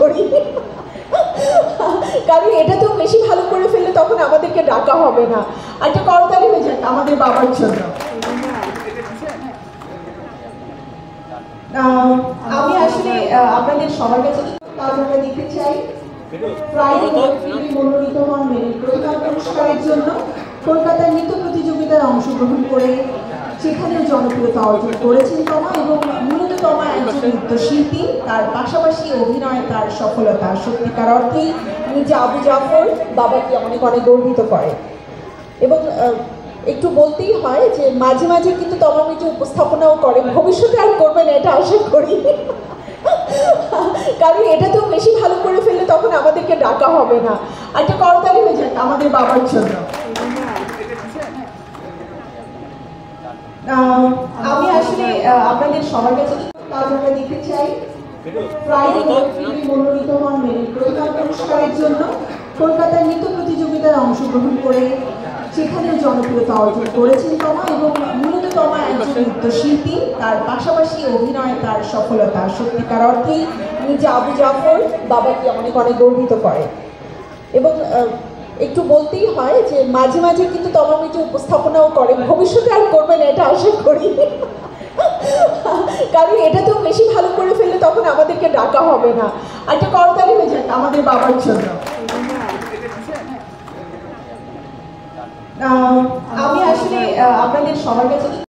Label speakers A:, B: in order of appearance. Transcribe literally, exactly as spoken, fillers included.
A: করি, কারণ এটা তো বেশি ভালো করে ফেললে তখন আমাদেরকে ডাকা হবে না। একটা করতালি হয়ে যাক আমাদের বাবার জন্য। আমি আসলে আপনাদের সবার কাছে কাজ আমরা দেখতে চাই। ফ্রাইডে মনোনীত হন মেরিট প্রতিভা পুরস্কারের জন্য কলকাতার নৃত্য প্রতিযোগিতায় অংশগ্রহণ করে সেখানেও জনপ্রিয়তা অর্জন করেছেন তমা, এবং মূলত তমা একজন নৃত্যশিল্পী। তার পাশাপাশি অভিনয় তার সফলতা সত্যিকার অর্থেই নিজে আবু জাফর বাবাকে অনেক অনেক গর্বিত করে। এবং একটু বলতেই হয় যে মাঝে মাঝে কিন্তু তমা মির্জা উপস্থাপনাও করে, ভবিষ্যতে আর করবেন এটা আশা করি, কারণ এটা তো বেশি ভালো করে ফেললে তখন আমাদেরকে ডাকা হবে না। একটা করতালি হয়ে যাক আমাদের বাবার জন্য। আমি আসলে আপনাদের সবার কাছে কাজ আমরা দেখতে চাই। ফ্রাইডে মনোনীত হন মেরিট প্রতিভা পুরস্কারের জন্য কলকাতার নৃত্য প্রতিযোগিতায় অংশগ্রহণ করে সেখানেও জনপ্রিয়তা অর্জন করেছেন তমা, এবং মূলত তমা একজন নৃত্যশিল্পী। তার পাশাপাশি অভিনয় তার সফলতা সত্যিকার অর্থেই নিজে আবু জাফর বাবাকে অনেক অনেক গর্বিত করে। এবং একটু বলতেই হয় যে মাঝে মাঝে কিন্তু তমা মির্জা উপস্থাপনাও করে, ভবিষ্যতে আর করবেন এটা আশা করি, কারণ এটা তো বেশি ভালো করে ফেললে তখন আমাদেরকে ডাকা হবে না। একটা করতালি হয়ে যাক আমাদের বাবার জন্য। আমি আসলে আপনাদের সবার কাছে